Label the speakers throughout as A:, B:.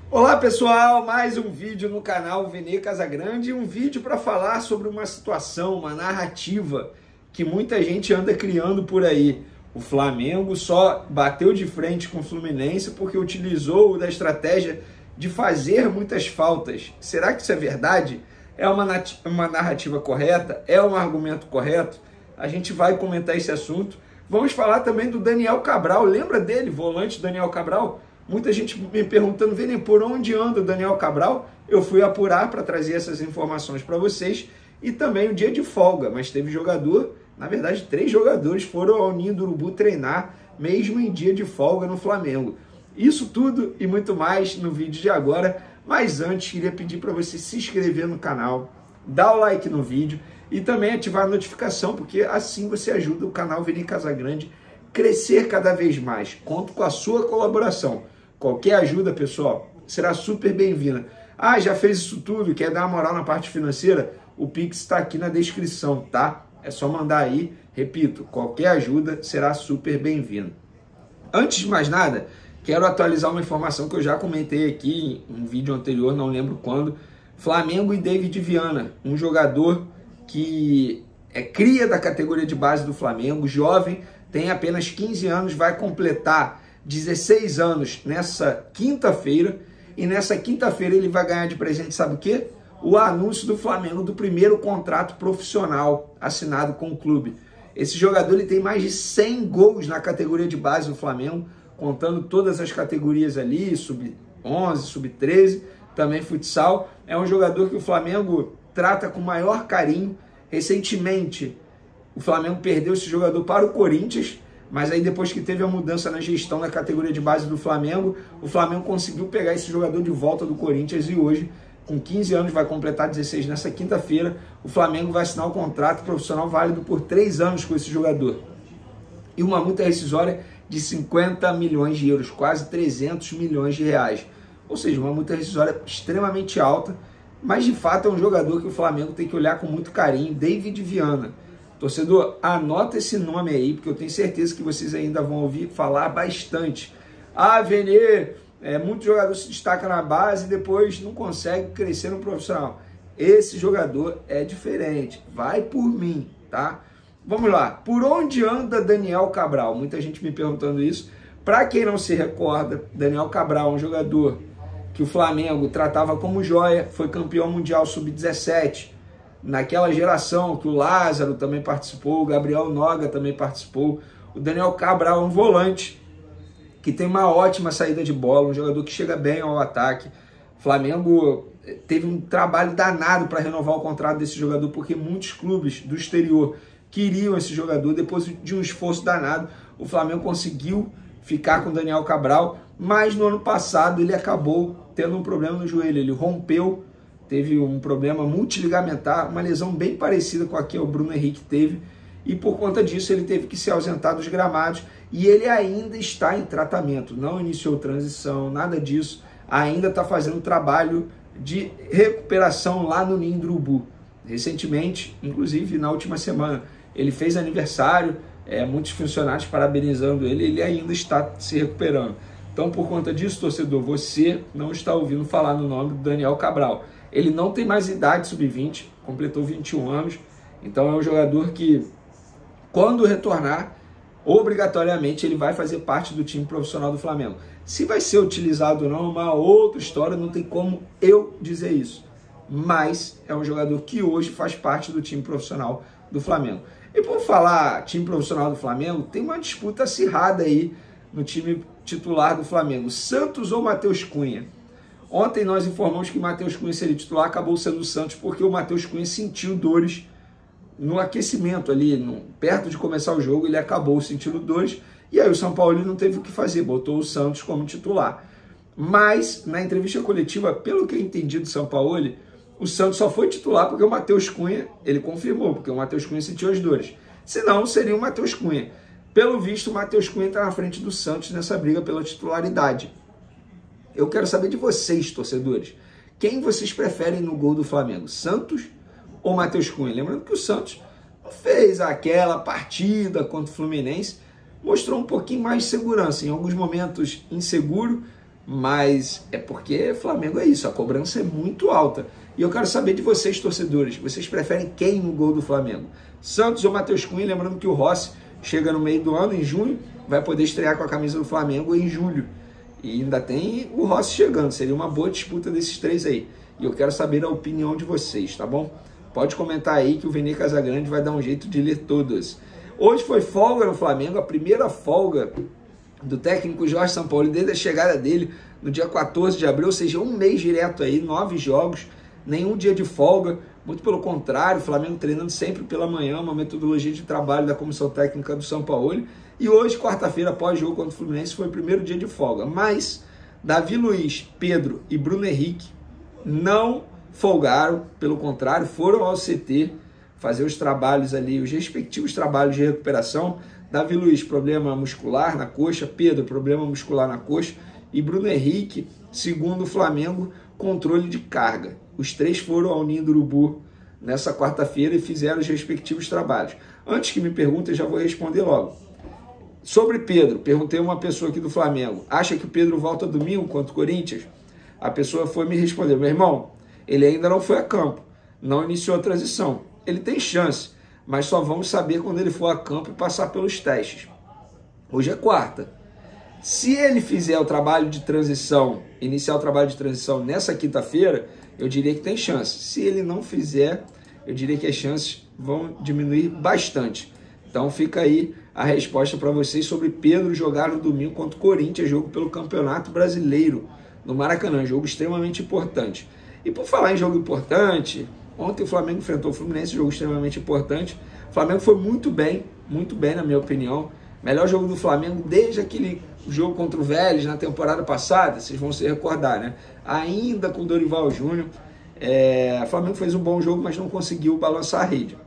A: Olá pessoal, mais um vídeo no canal Vene Casagrande, um vídeo para falar sobre uma situação, uma narrativa que muita gente anda criando por aí. O Flamengo só bateu de frente com o Fluminense porque utilizou da estratégia de fazer muitas faltas. Será que isso é verdade? É uma narrativa correta? É um argumento correto? A gente vai comentar esse assunto. Vamos falar também do Daniel Cabral, lembra dele, volante Daniel Cabral? Muita gente me perguntando, Vene, por onde anda o Daniel Cabral? Eu fui apurar para trazer essas informações para vocês e também o dia de folga, mas teve jogador, na verdade 3 jogadores foram ao Ninho do Urubu treinar, mesmo em dia de folga no Flamengo. Isso tudo e muito mais no vídeo de agora, mas antes queria pedir para você se inscrever no canal, dar o like no vídeo e também ativar a notificação, porque assim você ajuda o canal Vene Casagrande crescer cada vez mais. Conto com a sua colaboração. Qualquer ajuda, pessoal, será super bem-vinda. Ah, já fez isso tudo, quer dar uma moral na parte financeira? O Pix está aqui na descrição, tá? É só mandar aí. Repito, qualquer ajuda será super bem-vinda. Antes de mais nada, quero atualizar uma informação que eu já comentei aqui em um vídeo anterior, não lembro quando. Flamengo e David Viana, um jogador que é cria da categoria de base do Flamengo, jovem, tem apenas 15 anos, vai completar 16 anos nessa quinta-feira, e nessa quinta-feira ele vai ganhar de presente, sabe o quê? O anúncio do Flamengo do primeiro contrato profissional assinado com o clube. Esse jogador ele tem mais de 100 gols na categoria de base do Flamengo, contando todas as categorias ali, sub-11, sub-13, também futsal. É um jogador que o Flamengo trata com maior carinho. Recentemente, o Flamengo perdeu esse jogador para o Corinthians, mas aí depois que teve a mudança na gestão da categoria de base do Flamengo, o Flamengo conseguiu pegar esse jogador de volta do Corinthians e hoje, com 15 anos, vai completar 16 nessa quinta-feira, o Flamengo vai assinar um contrato profissional válido por 3 anos com esse jogador. E uma multa rescisória de 50 milhões de euros, quase 300 milhões de reais. Ou seja, uma multa rescisória extremamente alta, mas de fato é um jogador que o Flamengo tem que olhar com muito carinho, David Viana. Torcedor, anota esse nome aí, porque eu tenho certeza que vocês ainda vão ouvir falar bastante. Ah, Vene, muito jogador se destaca na base e depois não consegue crescer no profissional. Esse jogador é diferente, vai por mim, tá? Vamos lá, por onde anda Daniel Cabral? Muita gente me perguntando isso. Para quem não se recorda, Daniel Cabral é um jogador que o Flamengo tratava como joia, foi campeão mundial sub-17, naquela geração que o Lázaro também participou, o Gabriel Noga também participou. O Daniel Cabral é um volante que tem uma ótima saída de bola, um jogador que chega bem ao ataque. O Flamengo teve um trabalho danado para renovar o contrato desse jogador, porque muitos clubes do exterior queriam esse jogador. Depois de um esforço danado, o Flamengo conseguiu ficar com o Daniel Cabral, mas no ano passado ele acabou tendo um problema no joelho, ele rompeu, teve um problema multiligamentar, uma lesão bem parecida com a que o Bruno Henrique teve, e por conta disso ele teve que se ausentar dos gramados, e ele ainda está em tratamento, não iniciou transição, nada disso, ainda está fazendo trabalho de recuperação lá no Ninho do Urubu. Recentemente, inclusive na última semana, ele fez aniversário, muitos funcionários parabenizando ele, ele ainda está se recuperando. Então, por conta disso, torcedor, você não está ouvindo falar no nome do Daniel Cabral. Ele não tem mais idade sub-20, completou 21 anos, então é um jogador que, quando retornar, obrigatoriamente ele vai fazer parte do time profissional do Flamengo. Se vai ser utilizado ou não é uma outra história, não tem como eu dizer isso. Mas é um jogador que hoje faz parte do time profissional do Flamengo. E por falar time profissional do Flamengo, tem uma disputa acirrada aí no time titular do Flamengo. Santos ou Matheus Cunha? Ontem nós informamos que o Matheus Cunha seria titular, acabou sendo o Santos, porque o Matheus Cunha sentiu dores no aquecimento ali, perto de começar o jogo, ele acabou sentindo dores, e aí o São Paulo não teve o que fazer, botou o Santos como titular. Mas, na entrevista coletiva, pelo que eu entendi do São Paulo, o Santos só foi titular porque o Matheus Cunha, ele confirmou, porque o Matheus Cunha sentiu as dores. Senão, seria o Matheus Cunha. Pelo visto, o Matheus Cunha está na frente do Santos nessa briga pela titularidade. Eu quero saber de vocês, torcedores. Quem vocês preferem no gol do Flamengo? Santos ou Matheus Cunha? Lembrando que o Santos fez aquela partida contra o Fluminense, mostrou um pouquinho mais de segurança. Em alguns momentos inseguro, mas é porque Flamengo é isso, a cobrança é muito alta. E eu quero saber de vocês, torcedores, vocês preferem quem no gol do Flamengo? Santos ou Matheus Cunha? Lembrando que o Rossi chega no meio do ano, em junho, vai poder estrear com a camisa do Flamengo em julho. E ainda tem o Rossi chegando, seria uma boa disputa desses três aí. E eu quero saber a opinião de vocês, tá bom? Pode comentar aí que o Vene Casagrande vai dar um jeito de ler todas. Hoje foi folga no Flamengo, a primeira folga do técnico Jorge Sampaoli desde a chegada dele no dia 14 de abril, ou seja, um mês direto aí, 9 jogos, nenhum dia de folga, muito pelo contrário, o Flamengo treinando sempre pela manhã, uma metodologia de trabalho da comissão técnica do Sampaoli, e hoje, quarta-feira, após jogo contra o Fluminense, foi o primeiro dia de folga, mas Davi Luiz, Pedro e Bruno Henrique não folgaram, pelo contrário, foram ao CT fazer os trabalhos ali, os respectivos trabalhos de recuperação. Davi Luiz, problema muscular na coxa, Pedro, problema muscular na coxa, e Bruno Henrique, segundo o Flamengo, controle de carga. Os três foram ao Ninho do Urubu nessa quarta-feira e fizeram os respectivos trabalhos. Antes que me perguntem, já vou responder logo. Sobre Pedro, perguntei a uma pessoa aqui do Flamengo, acha que o Pedro volta domingo contra o Corinthians? A pessoa foi me responder, meu irmão, ele ainda não foi a campo, não iniciou a transição. Ele tem chance, mas só vamos saber quando ele for a campo e passar pelos testes. Hoje é quarta. Se ele fizer o trabalho de transição, iniciar o trabalho de transição nessa quinta-feira, eu diria que tem chance. Se ele não fizer, eu diria que as chances vão diminuir bastante. Então fica aí a resposta para vocês sobre Pedro jogar no domingo contra o Corinthians, jogo pelo Campeonato Brasileiro, no Maracanã, jogo extremamente importante. E por falar em jogo importante, ontem o Flamengo enfrentou o Fluminense, jogo extremamente importante. O Flamengo foi muito bem na minha opinião. Melhor jogo do Flamengo desde aquele jogo contra o Vélez na temporada passada, vocês vão se recordar, né? Ainda com Dorival Júnior. O Flamengo fez um bom jogo, mas não conseguiu balançar a rede.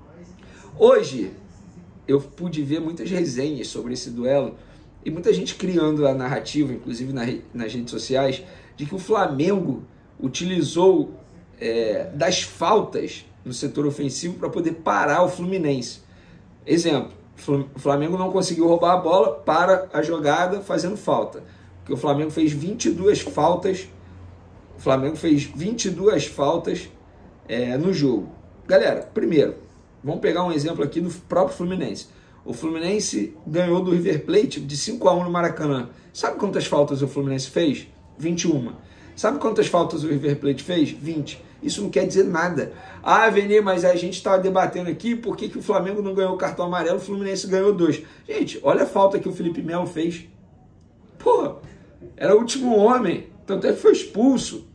A: Hoje, eu pude ver muitas resenhas sobre esse duelo e muita gente criando a narrativa, inclusive nas redes sociais, de que o Flamengo utilizou das faltas no setor ofensivo para poder parar o Fluminense. Exemplo, o Flamengo não conseguiu roubar a bola para a jogada fazendo falta. Porque o Flamengo fez 22 faltas. O Flamengo fez 22 faltas no jogo. Galera, primeiro, vamos pegar um exemplo aqui do próprio Fluminense. O Fluminense ganhou do River Plate de 5-1 no Maracanã. Sabe quantas faltas o Fluminense fez? 21. Sabe quantas faltas o River Plate fez? 20. Isso não quer dizer nada. Ah, Vene, mas a gente estava debatendo aqui por que o Flamengo não ganhou o cartão amarelo, o Fluminense ganhou 2. Gente, olha a falta que o Felipe Melo fez. Pô, era o último homem. Tanto é que foi expulso.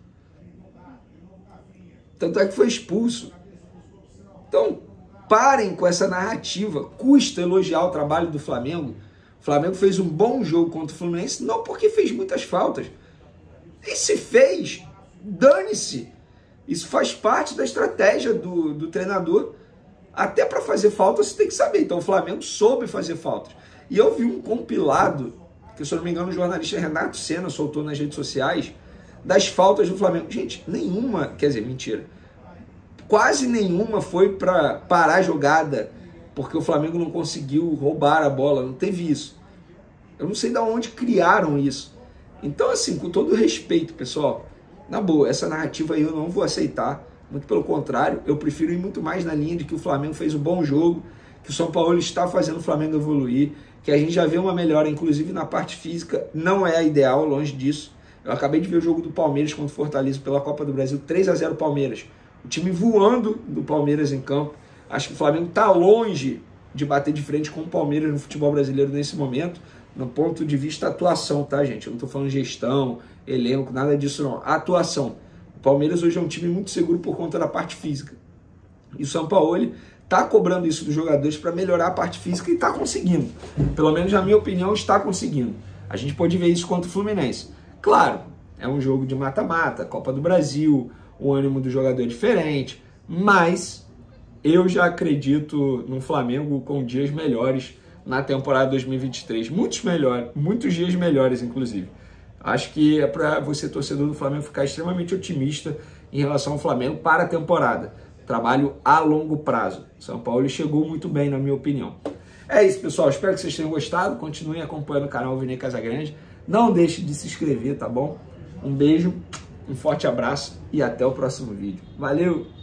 A: Então, parem com essa narrativa. Custa elogiar o trabalho do Flamengo. O Flamengo fez um bom jogo contra o Fluminense, não porque fez muitas faltas. E se fez, dane-se. Isso faz parte da estratégia do treinador. Até para fazer falta você tem que saber. Então o Flamengo soube fazer faltas. E eu vi um compilado, que se eu não me engano o jornalista Renato Senna soltou nas redes sociais, das faltas do Flamengo. Gente, nenhuma, quer dizer, mentira. Quase nenhuma foi para parar a jogada, porque o Flamengo não conseguiu roubar a bola. Não teve isso. Eu não sei de onde criaram isso. Então, assim, com todo respeito, pessoal, na boa, essa narrativa aí eu não vou aceitar. Muito pelo contrário, eu prefiro ir muito mais na linha de que o Flamengo fez um bom jogo, que o São Paulo está fazendo o Flamengo evoluir, que a gente já vê uma melhora, inclusive na parte física, não é a ideal, longe disso. Eu acabei de ver o jogo do Palmeiras contra o Fortaleza pela Copa do Brasil, 3-0 Palmeiras. O time voando do Palmeiras em campo. Acho que o Flamengo está longe de bater de frente com o Palmeiras no futebol brasileiro nesse momento, no ponto de vista atuação, tá, gente? Eu não estou falando gestão, elenco, nada disso não. A atuação. O Palmeiras hoje é um time muito seguro por conta da parte física. E o Sampaoli está cobrando isso dos jogadores para melhorar a parte física e está conseguindo. Pelo menos, na minha opinião, está conseguindo. A gente pode ver isso contra o Fluminense. Claro, é um jogo de mata-mata, Copa do Brasil, o ânimo do jogador é diferente, mas eu já acredito no Flamengo com dias melhores na temporada 2023. Muitos dias melhores, inclusive. Acho que é para você, torcedor do Flamengo, ficar extremamente otimista em relação ao Flamengo para a temporada. Trabalho a longo prazo. São Paulo chegou muito bem, na minha opinião. É isso, pessoal. Espero que vocês tenham gostado. Continuem acompanhando o canal Vene Casagrande. Não deixe de se inscrever, tá bom? Um beijo, um forte abraço e até o próximo vídeo. Valeu!